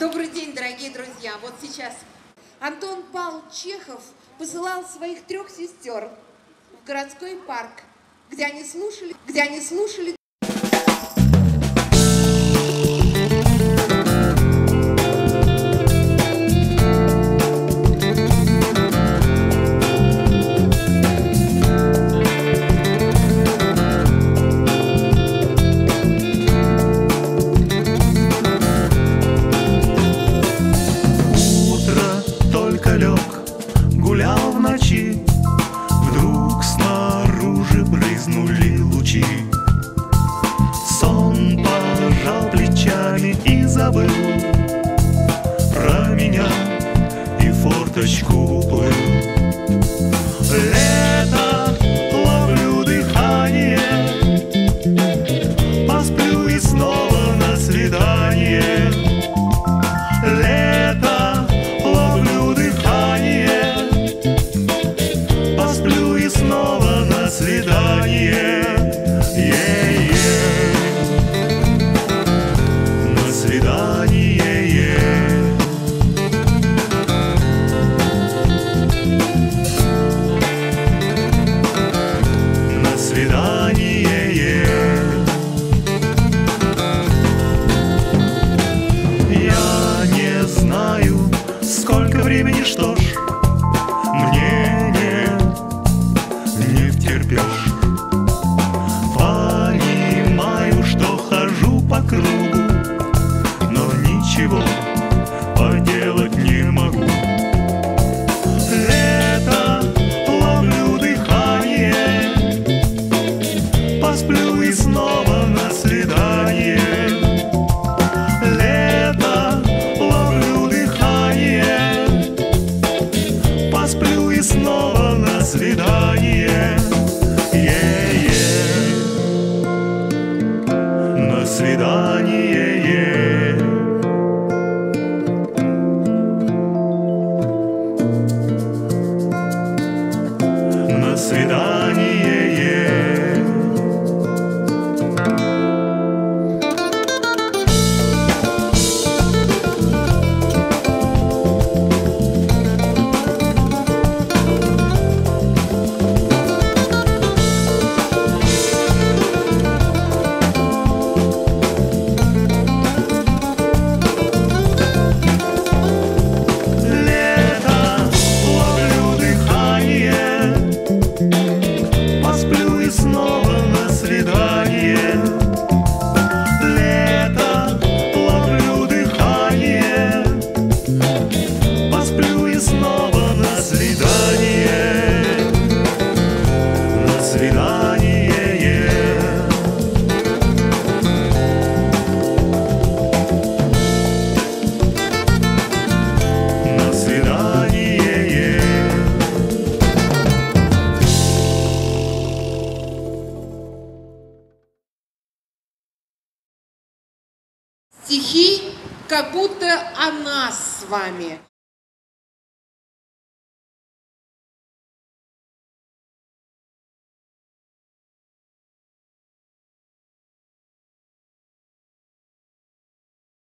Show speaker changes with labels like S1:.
S1: Добрый день, дорогие друзья. Вот сейчас Антон Павлович Чехов посылал своих 3 сестер в городской парк, где они слушали
S2: гулял в ночи, вдруг снаружи брызнули лучи. Сон пожал плечами и забыл про меня, и в форточку уплыл. Лето, ловлю дыхание, посплю и снова на свидание. Лето, ловлю дыхание, посплю и снова на свидание. На свидание. На свидание. Я не знаю, сколько времени, что ж, мне не втерпешь. Понимаю, что хожу по кругу, но ничего поделать не могу. Лето, ловлю дыхание, посплю и снова на свидание. Лето, ловлю дыхание, посплю и снова на свидание. На свидание. На свидание. Снова на свидание. Лето, ловлю дыхание, посплю и снова на свидание. На свидание. На свидание.
S1: Стихи как будто о нас с вами.